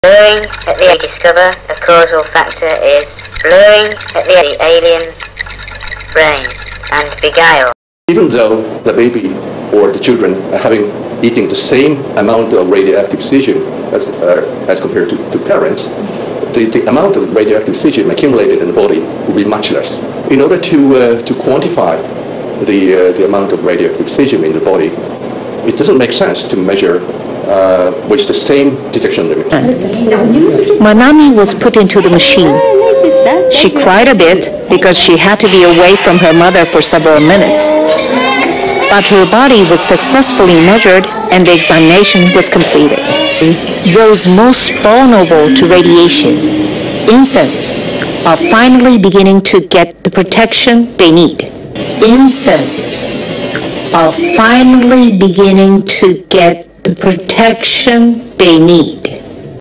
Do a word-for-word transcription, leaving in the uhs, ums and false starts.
Blurring at the discover a causal factor is blurring at the alien brain and beguile. Even though the baby or the children are having eating the same amount of radioactive cesium as, uh, as compared to, to parents, the, the amount of radioactive cesium accumulated in the body will be much less. In order to, uh, to quantify the, uh, the amount of radioactive cesium in the body, it doesn't make sense to measure uh, with the same detection limit. Manami was put into the machine. She cried a bit because she had to be away from her mother for several minutes. But her body was successfully measured and the examination was completed. Those most vulnerable to radiation, infants, are finally beginning to get the protection they need. Infants are finally beginning to get the protection they need.